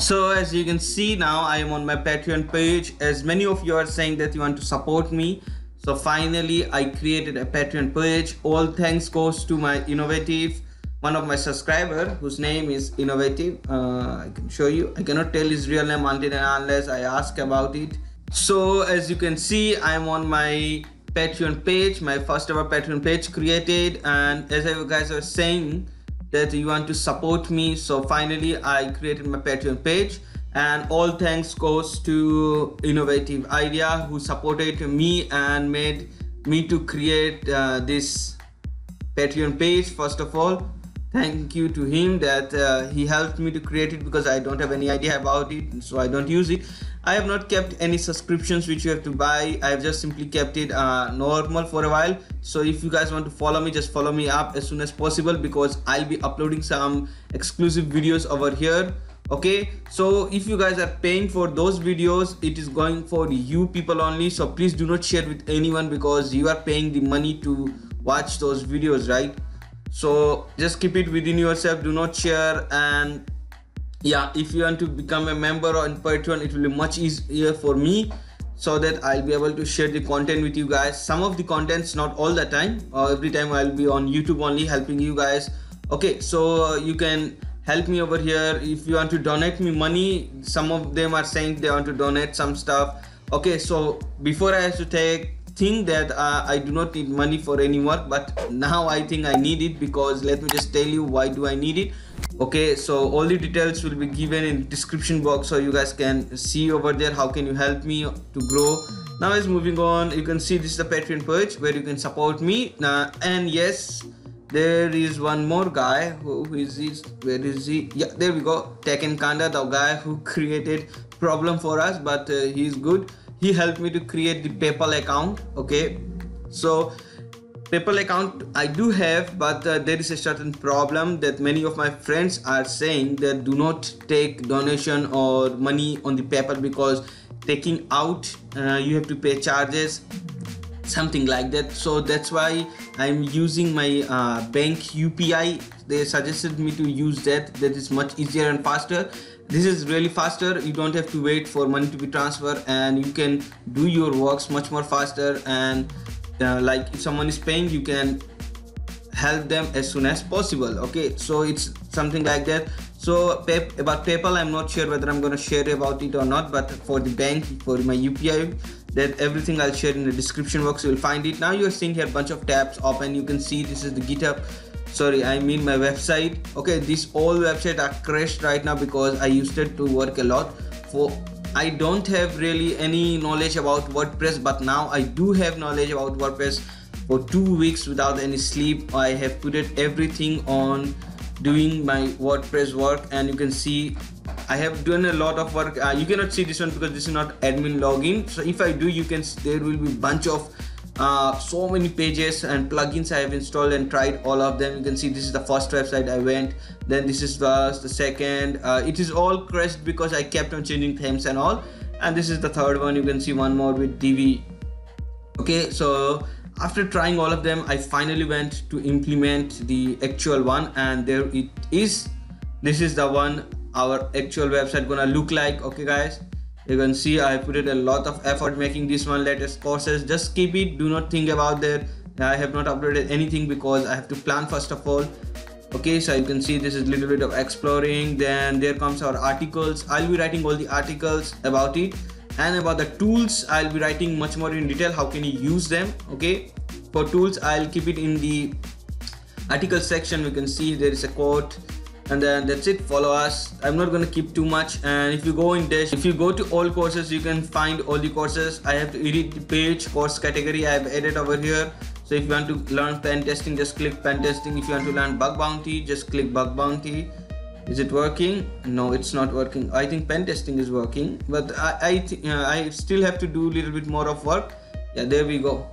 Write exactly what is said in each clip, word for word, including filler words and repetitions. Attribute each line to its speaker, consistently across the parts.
Speaker 1: So as you can see now, I am on my Patreon page. As many of you are saying that you want to support me, so finally I created a Patreon page. All thanks goes to my Innovative, one of my subscriber whose name is Innovative. uh, I can show you. I cannot tell his real name until and unless I ask about it. So as you can see, I am on my Patreon page, my first ever Patreon page created, and as you guys are saying that you want to support me, so finally I created my Patreon page, and all thanks goes to Innovative Idea who supported me and made me to create uh, this Patreon page. First of all, thank you to him that uh, he helped me to create it, because I don't have any idea about it, so I don't use it. I have not kept any subscriptions which you have to buy. I have just simply kept it uh, normal for a while. So if you guys want to follow me, just follow me up as soon as possible, because I'll be uploading some exclusive videos over here. Okay, so if you guys are paying for those videos, it is going for you people only, so please do not share with anyone, because you are paying the money to watch those videos, right? So just keep it within yourself, do not share. And yeah, if you want to become a member on Patreon, it will be much easier for me, so that I'll be able to share the content with you guys. Some of the contents, not all the time, or every time I'll be on YouTube only helping you guys. Okay, so you can help me over here if you want to donate me money. Some of them are saying they want to donate some stuff. Okay, so before I have to take think that uh, I do not need money for any work, but now I think I need it, because let me just tell you why do I need it. Okay, so all the details will be given in description box, so you guys can see over there how can you help me to grow. Now as moving on, you can see this is the Patreon page where you can support me. Uh, and yes, there is one more guy. Who, who is he? Where is he? Yeah, there we go. Tekken Kanda, the guy who created problem for us, but uh, he's good. He helped me to create the PayPal account. Okay, so PayPal account I do have, but uh, there is a certain problem that many of my friends are saying that do not take donation or money on the PayPal, because taking out uh, you have to pay charges, something like that. So that's why I'm using my uh, bank U P I. They suggested me to use that. That is much easier and faster. This is really faster. You don't have to wait for money to be transferred, and you can do your works much more faster. And uh, like if someone is paying, you can help them as soon as possible. Okay, so it's something like that. So pay, about PayPal, I'm not sure whether I'm going to share about it or not, but for the bank, for my U P I, that everything I'll share in the description box. You'll find it. Now you're seeing here a bunch of tabs open. You can see this is the GitHub. Sorry, I mean my website. Okay, these all websites are crashed right now because I used it to work a lot. For I don't have really any knowledge about WordPress, but now I do have knowledge about WordPress. For two weeks without any sleep, I have put it everything on doing my WordPress work, and you can see I have done a lot of work. Uh, you cannot see this one because this is not admin login. So if I do, you can there will be bunch of uh, so many pages and plugins I have installed and tried all of them. You can see this is the first website I went, then this is first, the second. Uh, it is all crashed because I kept on changing themes and all, and this is the third one. You can see one more with D V. Okay, so after trying all of them, I finally went to implement the actual one, and there it is. This is the one our actual website gonna look like. Okay guys, you can see I put it a lot of effort making this one. Latest courses, just keep it, do not think about that. I have not uploaded anything because I have to plan first of all. Okay, so you can see this is a little bit of exploring. Then there comes our articles. I'll be writing all the articles about it, and about the tools I'll be writing much more in detail. How can you use them? Okay, for tools I'll keep it in the article section. We can see there is a quote, and then that's it. Follow us. I'm not going to keep too much. And if you go in dash, if you go to all courses, you can find all the courses. I have to edit the page course category. I have added over here. So if you want to learn pen testing, just click pen testing. If you want to learn bug bounty, just click bug bounty. Is it working? No, it's not working. I think pen testing is working, but I I, th uh, I still have to do a little bit more of work. Yeah, there we go.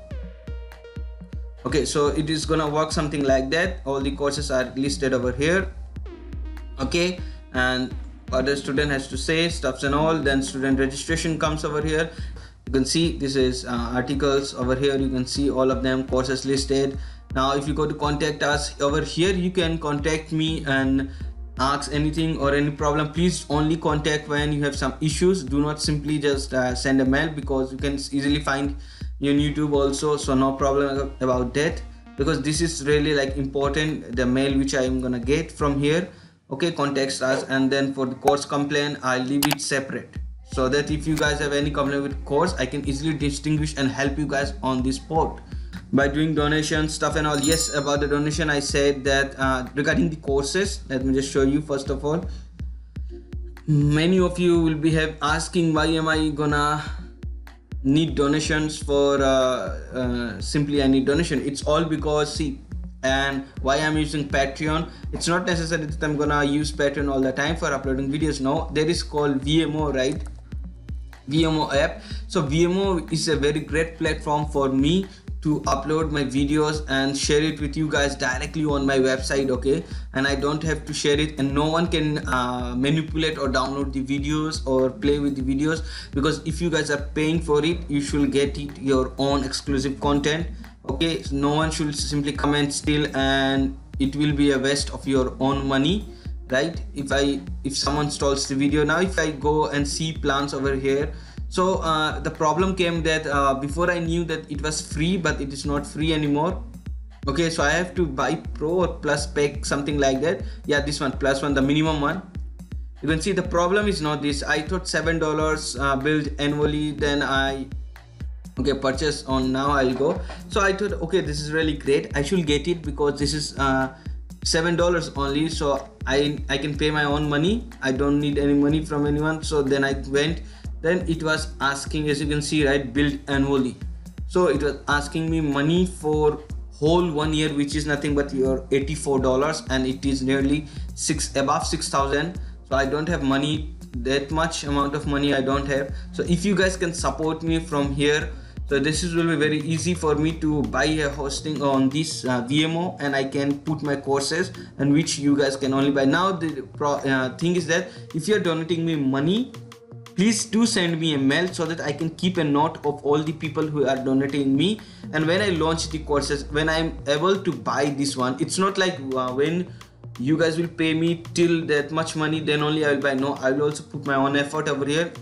Speaker 1: Okay, so it is gonna work something like that. All the courses are listed over here. Okay, and what the student has to say, stuffs and all. Then student registration comes over here. You can see this is uh, articles over here. You can see all of them, courses listed. Now if you go to contact us over here, you can contact me and ask anything or any problem, please only contact when you have some issues. Do not simply just uh, send a mail, because you can easily find you on YouTube also, so no problem about that, because this is really like important, the mail which I am gonna get from here. Okay, contact us. And then for the course complaint, I'll leave it separate, so that if you guys have any complaint with course, I can easily distinguish and help you guys on this spot by doing donation stuff and all. Yes, about the donation, I said that uh, regarding the courses, let me just show you. First of all, many of you will be have asking, why am I gonna need donations for uh, uh, simply I need donation. It's all because, see, and why I'm using Patreon. It's not necessary that I'm gonna use Patreon all the time for uploading videos. No, there is called V M O, right? V M O app. So V M O is a very great platform for me to upload my videos and share it with you guys directly on my website. Okay, and I don't have to share it, and no one can uh, manipulate or download the videos or play with the videos, because if you guys are paying for it, you should get it your own exclusive content. Okay, so no one should simply come and steal, and it will be a waste of your own money, right? If I if someone stalls the video. Now if I go and see plans over here, so uh, the problem came that uh, before I knew that it was free, but it is not free anymore. Okay, so I have to buy pro or plus pack, something like that. Yeah, this one, plus one, the minimum one. You can see the problem is not this. I thought seven dollars uh, billed annually, then I okay purchase on. Now I'll go. So I thought, okay, this is really great, I should get it, because this is uh, seven dollars only, so I I can pay my own money. I don't need any money from anyone. So then I went. Then it was asking, as you can see, right, billed annually. So it was asking me money for whole one year, which is nothing but your eighty-four dollars, and it is nearly six above six thousand. So I don't have money, that much amount of money I don't have. So if you guys can support me from here, so this is will be very easy for me to buy a hosting on this uh, V M O, and I can put my courses, and which you guys can only buy. Now the pro, uh, thing is that if you're donating me money, please do send me a mail, so that I can keep a note of all the people who are donating me. And when I launch the courses, when I'm able to buy this one, it's not like uh, when you guys will pay me till that much money, then only I will buy. No, I will also put my own effort over here.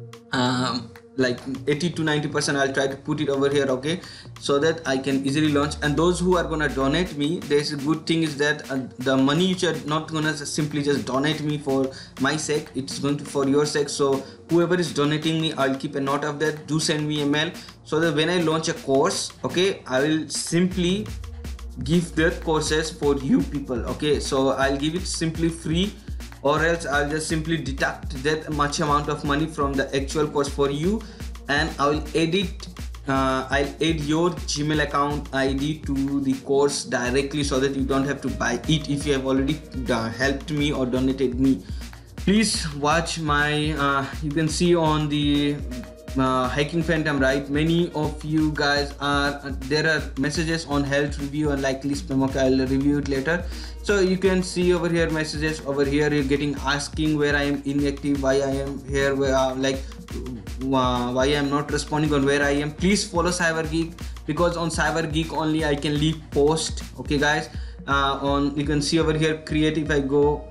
Speaker 1: Um, like eighty to ninety percent I'll try to put it over here, okay, so that I can easily launch. And those who are gonna donate me, there's a good thing is that uh, the money which are not gonna simply just donate me for my sake, it's going to for your sake. So whoever is donating me, I'll keep a note of that. Do send me a mail, so that when I launch a course, okay, I will simply give that courses for you people. Okay, so I'll give it simply free, or else I'll just simply deduct that much amount of money from the actual course for you, and I will edit uh, I'll add your Gmail account I D to the course directly, so that you don't have to buy it if you have already uh, helped me or donated me. Please watch my uh, you can see on the uh, Hacking Phantom, right? Many of you guys are uh, there are messages on health review and likely spam. Okay, I'll review it later. So you can see over here messages over here, you're getting asking where I am inactive, why I am here, where uh, like uh, why I am not responding, on where I am. Please follow CyberGeek, because on CyberGeek only I can leave post. Okay guys, uh, on you can see over here create, if I go,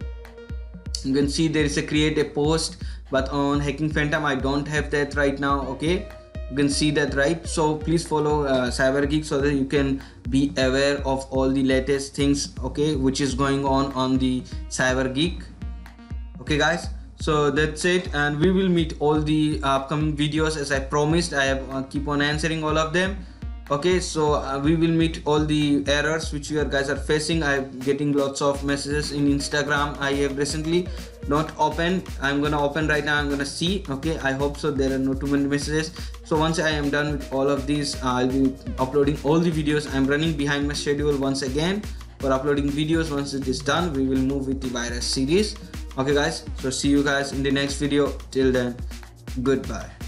Speaker 1: you can see there is a create a post, but on Hacking Phantom I don't have that right now. Okay, you can see that, right? So please follow uh, CyberGeek, so that you can be aware of all the latest things, okay, which is going on on the CyberGeek. Okay guys, so that's it, and we will meet all the upcoming videos as I promised. I have uh, keep on answering all of them. Okay, so uh, we will meet all the errors which you guys are facing. I'm getting lots of messages in Instagram. I have recently not opened. I'm gonna open right now. I'm gonna see. Okay, I hope so there are not too many messages. So once I am done with all of these, uh, I'll be uploading all the videos. I'm running behind my schedule once again for uploading videos. Once it is done, we will move with the virus series. Okay guys, so see you guys in the next video. Till then, goodbye.